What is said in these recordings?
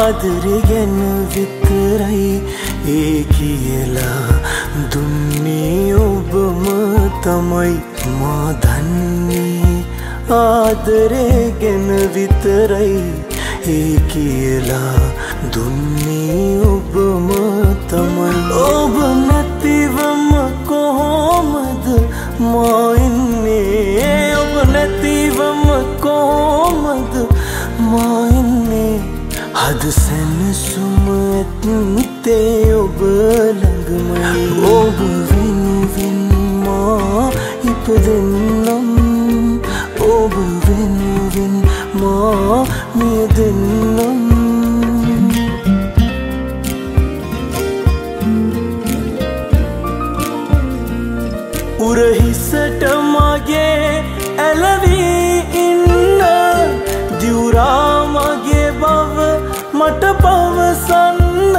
ආදරේ ගැන විතරයි ඒ කියලා දුන්නේ ඔබම තමයි මා දන්නේ ආදරේ ගැන විතරයි ඒ කියලා දුන්නේ ඔබම තමයි ඔබ නැතිවම කොහොමද මා ඉන්නේ ඔබ නැතිවම කොහොමද මා ඉන්නේ හද සැනසුම ඇත්තේ ඔබ ළඟමයි ඔබ වෙනුවෙන් මා ඉපදෙන්නම් ඔබ වෙනුවෙන් මා මියදෙන්නම් උරහිසට මගේ ඇලවී ඉන්න දිවුරා මගේ බව මට පවසන්න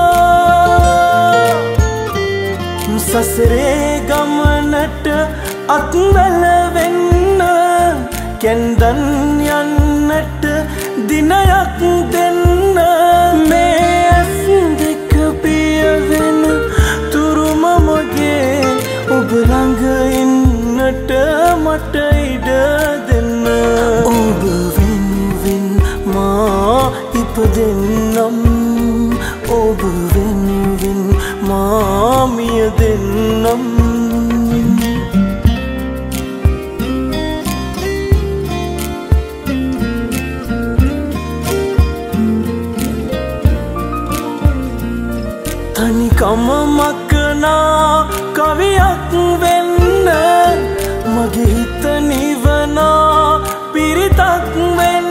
සසරේ ගමනට අත්වැල වෙන්න කැන්දන් යන්නට දිනයක් දෙන්න මේ ඇස් දෙක පියවෙන තුරුම මගේ ඔබ ළඟ ඉන්නට මට ඉඩ දෙන්න ඔබ වෙනුවෙන් මා ඉපදෙන්නම් ඔබ වෙනුවෙන් මා මියදෙන්නම් තනිකම මකනා කවියක් වෙන්න මගේ හිත නිවනා පිරිතක් වෙන්න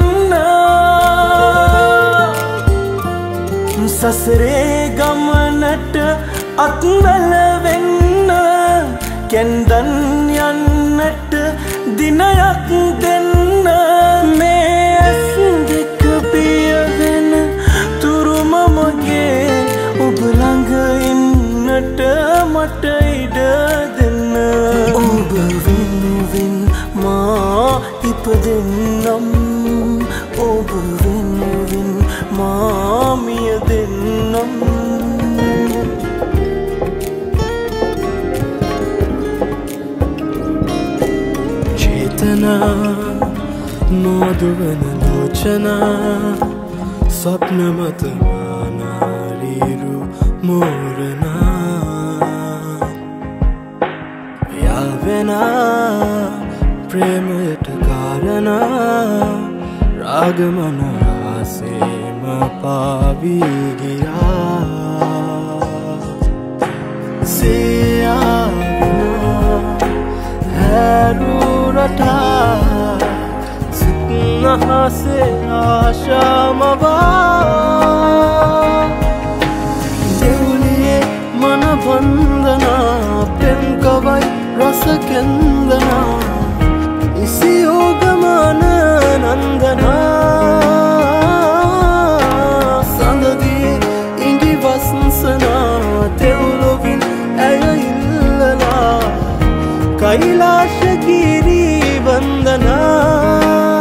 සසරේ ගමනට අත්වැල වෙන්න කැන්දන් යන්නට දිනයක් දෙන්න මේ ඇස් දෙක පියවෙන තුරුම මගේ ඔබ ළඟ ඉන්නට මට ඉඩ දෙන්න ඔබ වෙනුවෙන් මා ඉපදෙන්නම් ඔබ වෙනුවෙන් මා මියදෙන්නම් චේතනා නොදුවන ලෝචනා ස්වප්න මත මානාරිරු මෝරනා යාවෙනා ප්‍රේමයට කාරණා රාගමන ආසේම පාවී ගියා සියාවෙනා හැරුරටා සිත්නහසේ ආශාමවා දෙවුලියේ මන වන්දනා පෙම් කවයි රස කෙන්දනා ඉසියෝගමන නන්දනා සඳදී ඉඟි වස්සනා තෙවුලොවින් ඇය ඉල්ලලා කෛලාශ ගිරී වන්දනා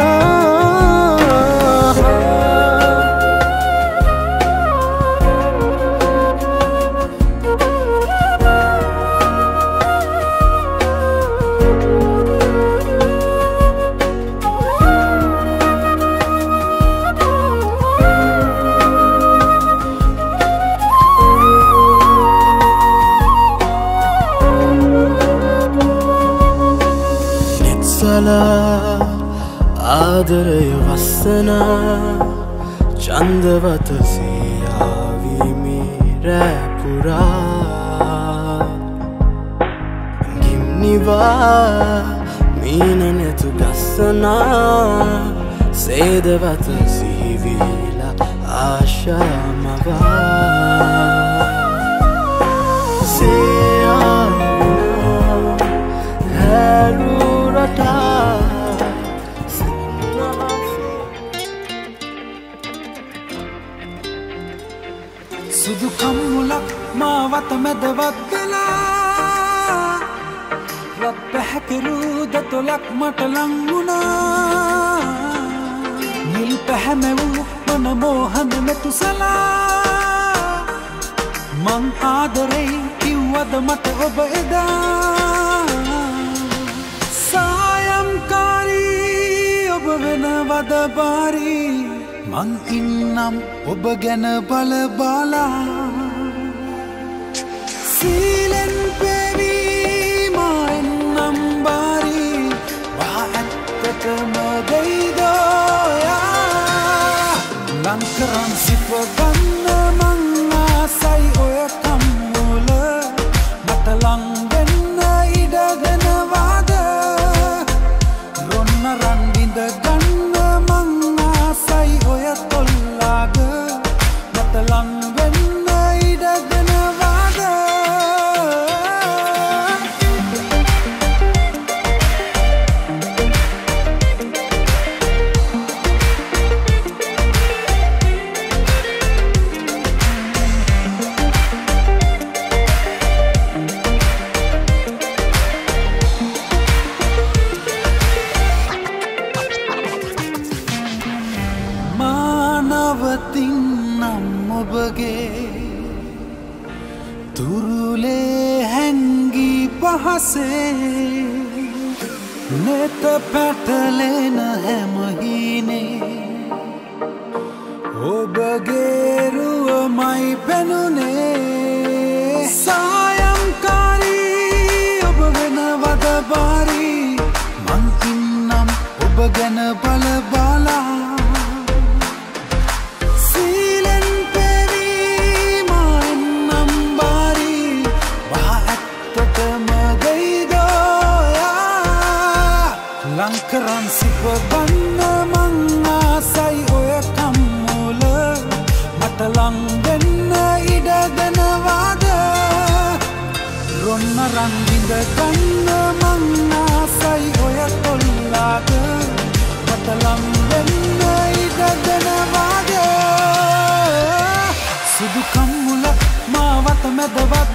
ආදරය වස්සනා චන්දවත සියාවිමි රැපුරා ගිම්නිවා මීන නැතු ගස්සනා සේදවත සිහිවිලා ආශාමවා සේයාවිනා හැරුරටා සුදු කම්මුලක් මාවත මැදවත් වෙලා රත් පැහැකිරු දතොලක් මට ලං වුණා නිල් පැහැමැවූ මොන මෝහන මෙතුසලා මං ආදරේ කිව්වද මට ඔබ එදා සායම්කාරී ඔබ වෙනවද බාරී මං ඉන්නම් ඔබ ගැන බල බලා සීලෙන් පෙවී මා එන්නම් බාරී වහ ඇත්තටම දෙයිදෝයා ලංකරන් සිප ගන්න මං ආසයි ඔය කම්මුල මට ලං වෙන්න ඉඩ දෙනවාද රොන්න රන් බිඳ ගන්න මං ආසයි ඔය තොල්ලාග මට ලං වෙන්න ඉඩ දෙනවාද මානවතින්නම් ඔබගේ තුරුලේ හැංගී පහසේ නෙත පැටලෙන හැමහිනේ ඔබගේ රුවමයි පෙනුනේ සායම්කාරී ඔබ වෙනවද බාරී මං ඉන්නම් ඔබ ගැන බල බලා සීලෙන් පෙවී මා එන්නම් බාරී වහ ඇත්තටම දෙයිදෝයා ලංකරන් සිප ගන්න මං ආසයි ඔය කම්මුල මට ලං වෙන්න ඉඩ දෙනවාද රොන්න රන් බිඳ ගන්න මං ආසයි ඔය තොල්ලාග මට ලං වෙන්න ඉඩ දෙනවාද සුදු කම්මුල මාවත මැදවත්